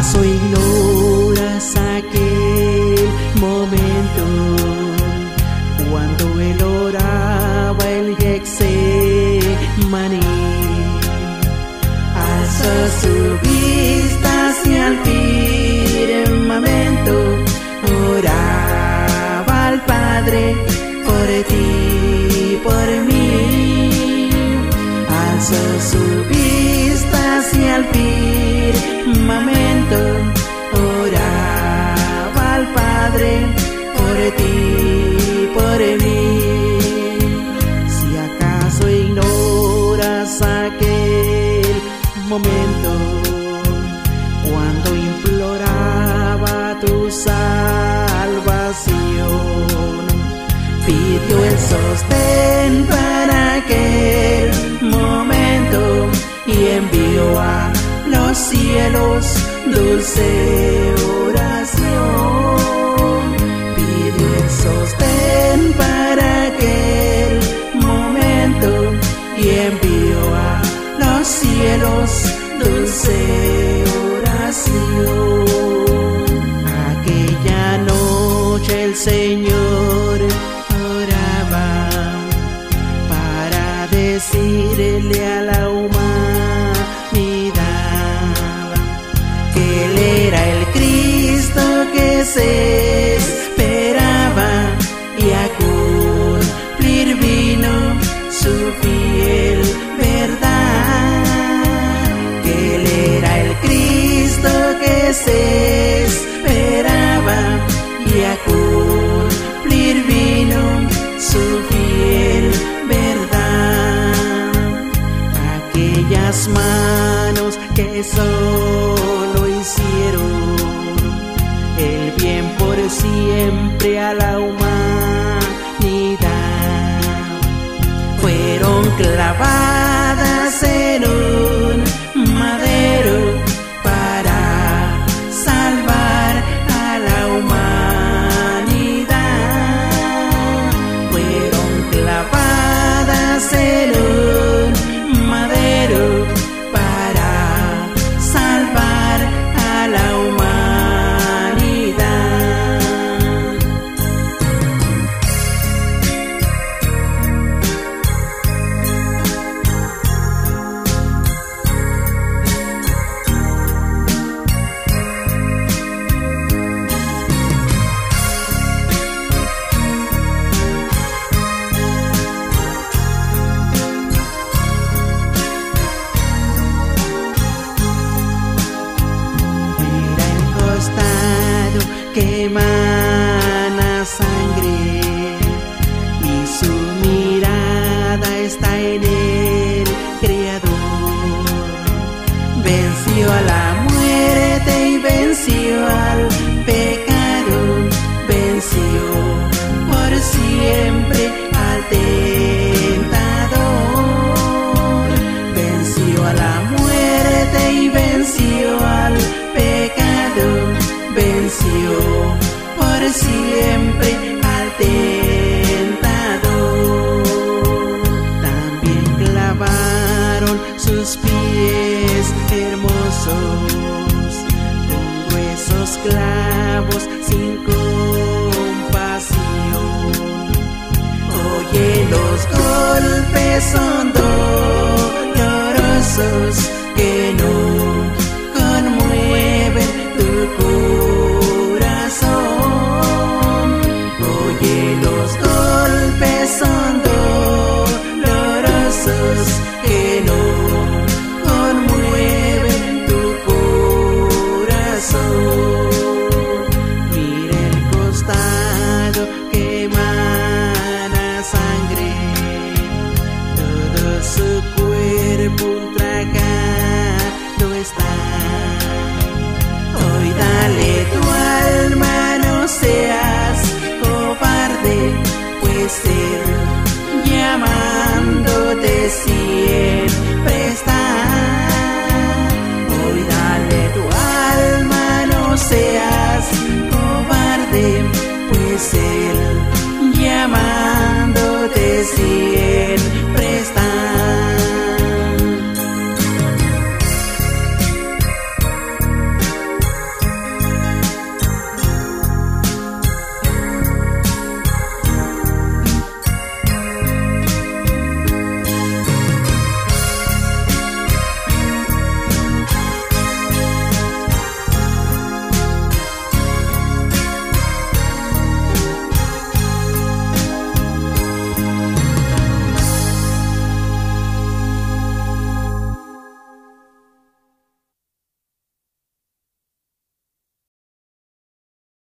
¿Acaso ignoras aquel momento cuando él oraba el Getsemaní? Alzó su vista hacia el firmamento, oraba al Padre por ti, por mí. Alzó su vista hacia el firmamento, oraba al Padre por ti, por mí. Si acaso ignoras aquel momento cuando imploraba tu salvación, pidió el sostén para aquel momento y envió a los cielos dulce oración. Pidió el sostén para aquel momento y envió a los cielos dulce oración. Aquella noche el Señor oraba para decirle a la humanidad que Él era el Cristo que se esperaba y a cumplir vino su fiel verdad. Que Él era el Cristo que se esperaba y a cumplir vino su fiel verdad. Aquellas manos que solo hicieron el bien por siempre a la humanidad, fueron clavadas en un madero para salvar a la humanidad. Fueron clavadas en un madero para salvar a la humanidad. Que emana sangre y su mirada está en el Creador. Venció a la muerte y venció al pecado, venció por siempre al tentador. Venció a la muerte y venció al pecado, venció por siempre al tentador. También clavaron sus pies hermosos con gruesos clavos sin compasión. Oye, los golpes son dolorosos que no conmueven tu corazón. Oye, los golpes son dolorosos que no conmueven tu corazón. Mira el costado que emana sangre, todo su cuerpo ultrajado está. Hoy dale tu alma, no seas cobarde, pues Él llamándote siempre está. Hoy dale tu alma, no seas cobarde, pues Él llamándote siempre.